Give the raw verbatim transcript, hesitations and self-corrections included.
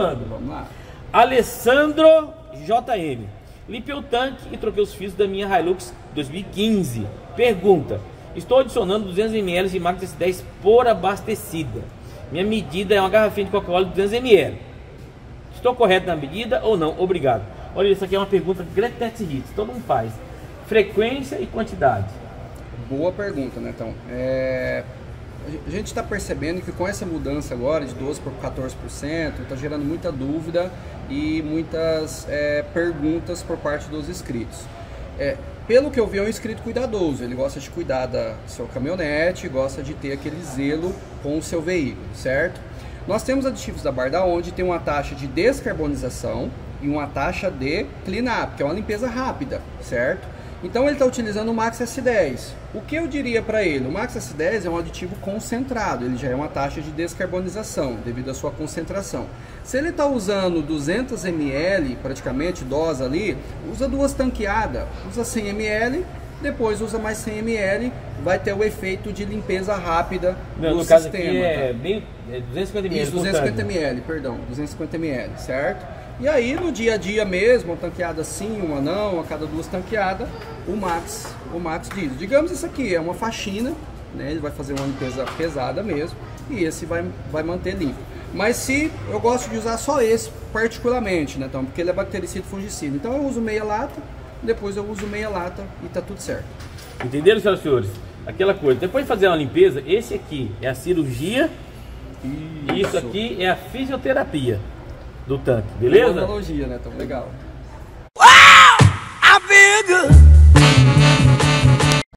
Vamos lá. Alessandro J M. Limpei o tanque e troquei os fios da minha Hilux dois mil e quinze. Pergunta: estou adicionando duzentos mililitros de Max S dez por abastecida. Minha medida é uma garrafinha de Coca-Cola de duzentos mililitros. Estou correto na medida ou não? Obrigado. Olha, isso aqui é uma pergunta Great Hits, todo mundo faz. Frequência e quantidade. Boa pergunta, né, então? É... A gente está percebendo que com essa mudança agora de doze por quatorze por cento está gerando muita dúvida e muitas é, perguntas por parte dos inscritos. É, pelo que eu vi, é um inscrito cuidadoso, ele gosta de cuidar da sua caminhonete, gosta de ter aquele zelo com o seu veículo, certo? Nós temos aditivos da Barda onde tem uma taxa de descarbonização e uma taxa de clean-up, que é uma limpeza rápida, certo? Então ele está utilizando o Max S dez. O que eu diria para ele? O Max S dez é um aditivo concentrado, ele já é uma taxa de descarbonização devido à sua concentração. Se ele está usando duzentos mililitros, praticamente, dose ali, usa duas tanqueadas, usa cem mililitros, depois usa mais cem mililitros, vai ter o efeito de limpeza rápida Não, do no caso sistema. Aqui é, tá? bem, é duzentos e cinquenta mililitros. Isso, duzentos e cinquenta mililitros, perdão, duzentos e cinquenta mililitros, certo? E aí no dia a dia mesmo, uma tanqueada sim, uma não, a cada duas tanqueadas, o Max, o Max diz. Digamos isso aqui, é uma faxina, né? Ele vai fazer uma limpeza pesada mesmo, e esse vai, vai manter limpo. Mas se eu gosto de usar só esse particularmente, né? Então, porque ele é bactericida e fungicida. Então eu uso meia lata, depois eu uso meia lata e tá tudo certo. Entenderam, senhoras e senhores? Aquela coisa, depois de fazer uma limpeza, esse aqui é a cirurgia, isso, isso aqui é a fisioterapia do tanque, beleza? Boa analogia, né? Então, legal.